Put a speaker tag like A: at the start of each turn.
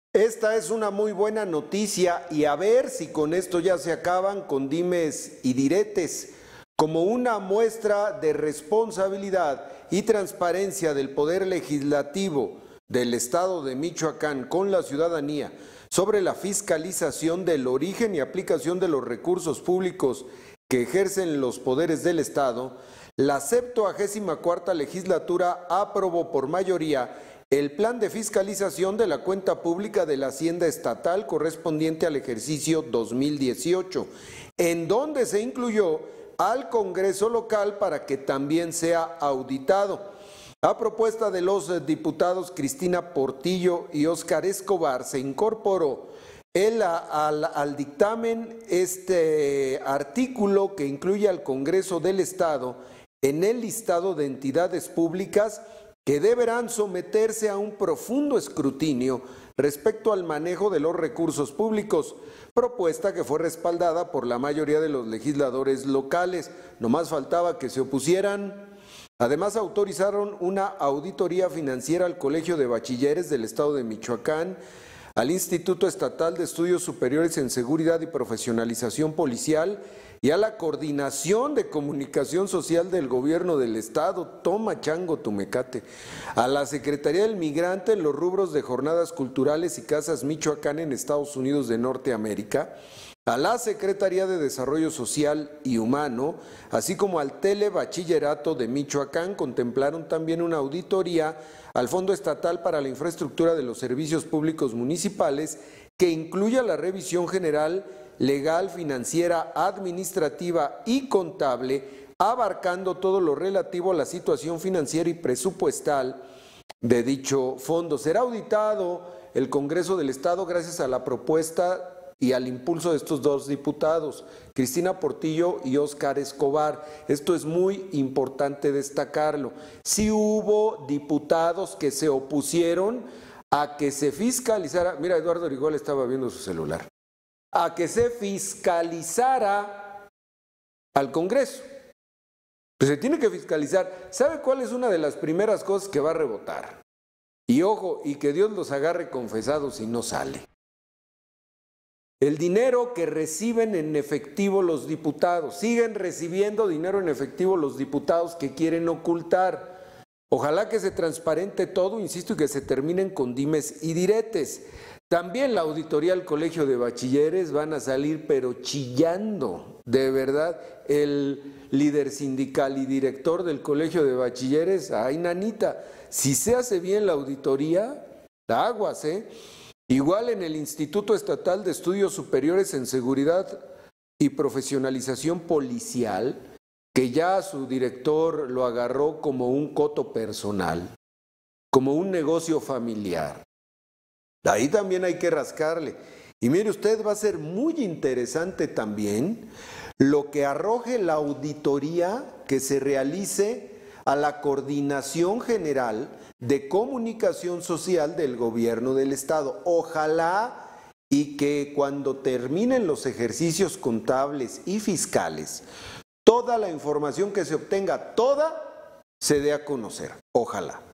A: Esta es una muy buena noticia y a ver si con esto ya se acaban con dimes y diretes. Como una muestra de responsabilidad y transparencia del Poder Legislativo del Estado de Michoacán con la ciudadanía sobre la fiscalización del origen y aplicación de los recursos públicos que ejercen los poderes del Estado, la 74ª legislatura aprobó por mayoría el plan de fiscalización de la cuenta pública de la Hacienda Estatal correspondiente al ejercicio 2018, en donde se incluyó al Congreso local para que también sea auditado. A propuesta de los diputados Cristina Portillo y Óscar Escobar, se incorporó al dictamen este artículo que incluye al Congreso del Estado en el listado de entidades públicas que deberán someterse a un profundo escrutinio respecto al manejo de los recursos públicos, propuesta que fue respaldada por la mayoría de los legisladores locales. No más faltaba que se opusieran. Además, autorizaron una auditoría financiera al Colegio de Bachilleres del Estado de Michoacán, al Instituto Estatal de Estudios Superiores en Seguridad y Profesionalización Policial y a la Coordinación de Comunicación Social del Gobierno del Estado, toma chango tu mecate, a la Secretaría del Migrante en los rubros de jornadas culturales y casas Michoacán en Estados Unidos de Norteamérica, a la Secretaría de Desarrollo Social y Humano, así como al Telebachillerato de Michoacán. Contemplaron también una auditoría al Fondo Estatal para la Infraestructura de los Servicios Públicos Municipales, que incluya la revisión general, legal, financiera, administrativa y contable, abarcando todo lo relativo a la situación financiera y presupuestal de dicho fondo. Será auditado el Congreso del Estado gracias a la propuesta y al impulso de estos dos diputados, Cristina Portillo y Óscar Escobar. Esto es muy importante destacarlo. Sí hubo diputados que se opusieron a que se fiscalizara, mira, Eduardo Origol estaba viendo su celular, a que se fiscalizara al Congreso. Pues se tiene que fiscalizar. ¿Sabe cuál es una de las primeras cosas que va a rebotar? Y ojo, y que Dios los agarre confesados si no sale. El dinero que reciben en efectivo los diputados. Siguen recibiendo dinero en efectivo los diputados que quieren ocultar. Ojalá que se transparente todo, insisto, y que se terminen con dimes y diretes. También la auditoría al Colegio de Bachilleres van a salir pero chillando, de verdad. El líder sindical y director del Colegio de Bachilleres, ay nanita, si se hace bien la auditoría, aguas, Igual en el Instituto Estatal de Estudios Superiores en Seguridad y Profesionalización Policial, que ya su director lo agarró como un coto personal, como un negocio familiar. Ahí también hay que rascarle. Y mire usted, va a ser muy interesante también lo que arroje la auditoría que se realice a la Coordinación General de Comunicación Social del Gobierno del Estado. Ojalá y que cuando terminen los ejercicios contables y fiscales, toda la información que se obtenga, toda se dé a conocer. Ojalá.